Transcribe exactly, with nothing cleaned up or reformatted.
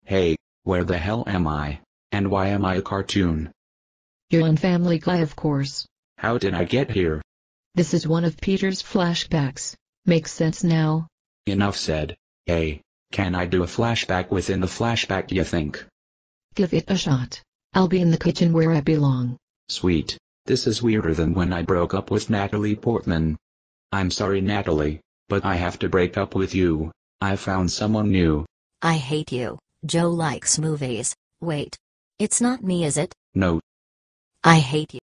Hey, where the hell am I? And why am I a cartoon? You're on Family Guy, of course. How did I get here? This is one of Peter's flashbacks. Makes sense now? Enough said. Hey, can I do a flashback within the flashback, you think? Give it a shot. I'll be in the kitchen where I belong. Sweet. This is weirder than when I broke up with Natalie Portman. I'm sorry, Natalie, but I have to break up with you. I found someone new. I hate you. Joe likes movies. Wait. It's not me, is it? No. I hate you.